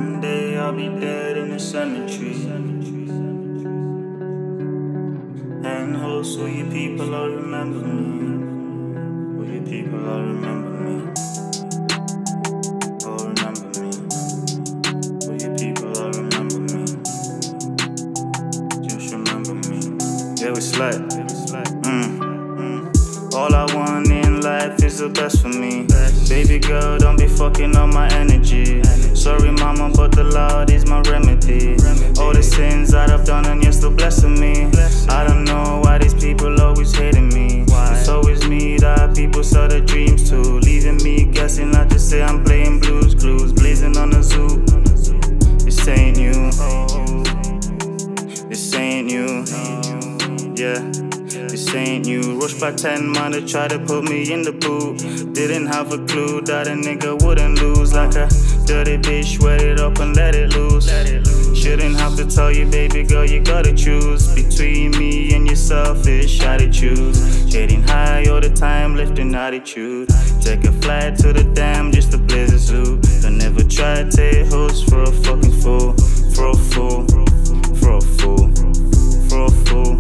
One day I'll be dead in the cemetery. And host, will you people all remember me? Will you people all remember me? All remember me? Will you people all remember me? Just remember me. Yeah, it's like all I want in life is the best for me. Baby girl, don't be fucking up my energy. Sorry mama, but the Lord is my remedy. All the sins that I've done and you're still blessing me. I don't know why these people always hating me. It's always me that people sell their dreams to, leaving me guessing. I just say I'm playing Blues Clues, blazing on the zoo. This ain't you. This ain't you. Yeah. This ain't you. Rushed by 10 man to try to put me in the boot. Didn't have a clue that a nigga wouldn't lose. Like a dirty bitch, wet it up and let it loose. Shouldn't have to tell you, baby girl, you gotta choose between me and your selfish attitudes. Getting high all the time, lifting attitude. Take a flight to the dam just to blaze a zoo. Don't never try to take host for a fucking fool. For a fool. For a fool. For a fool.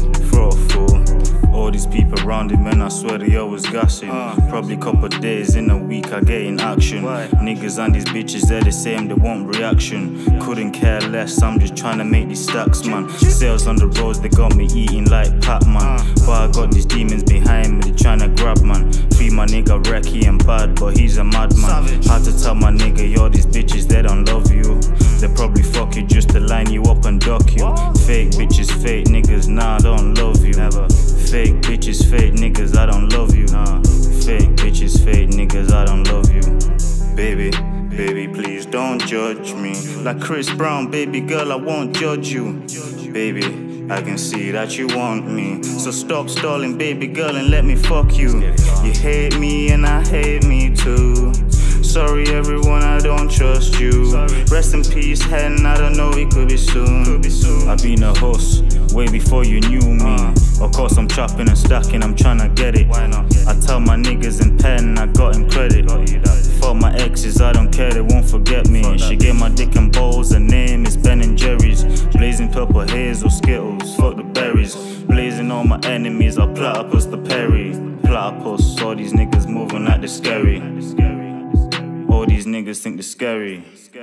All these people around him, man, I swear they always gassing. Probably couple days in a week I get in action. Niggas and these bitches, they're the same, they want reaction. Couldn't care less, I'm just trying to make these stacks, man. Sales on the roads, they got me eating like Pac-Man. But I got these demons behind me, they trying to grab, man. Free my nigga Recky and bad, but he's a madman. Had to tell my nigga, yo, these bitches, they don't love you. They probably fuck you just to line you up and duck you. Fake bitches, fake niggas, nah, I don't love you. Fake bitches, fake niggas, I don't love you. Fake bitches, fake niggas, I don't love you. Baby, baby, please don't judge me. Like Chris Brown, baby girl, I won't judge you. Baby, I can see that you want me. So stop stalling, baby girl, and let me fuck you. You hate me and I hate me too. Sorry everyone, I don't trust you. Rest in peace, hen, I don't know, it could be soon. I've been a host way before you knew me. Of course I'm chopping and stacking, I'm tryna get it. I tell my niggas in pen, I got him credit. For my exes, I don't care, they won't forget me. She gave my dick and balls, her name is Ben and Jerry's. Blazing purple haze or Skittles, fuck the berries. Blazing all my enemies, I'll platypus the Perry. Platypus, all these niggas moving like they're scary. All these niggas think they're scary.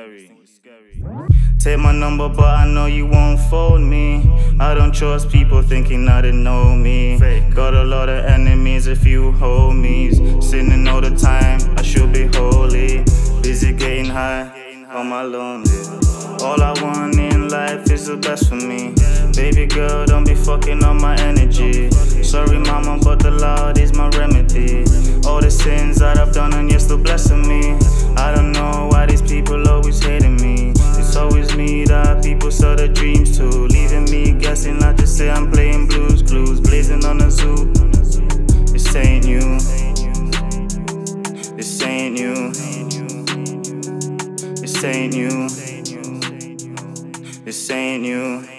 Take my number, but I know you won't phone me. I don't trust people thinking that they know me. Got a lot of enemies, a few homies. Sinning all the time, I should be holy. Busy getting high on my lonely. All I want in life is the best for me. Baby girl, don't be fucking up my energy. Sorry mama, but the Lord is my remedy. All the sins that I've done and you're still blessing me. I don't know why these people always hating me. It's always me that people sell their dreams to, leaving me guessing. I just say I'm playing Blues Clues, blazing on the zoo. This ain't you. This ain't you. This ain't you. This ain't you.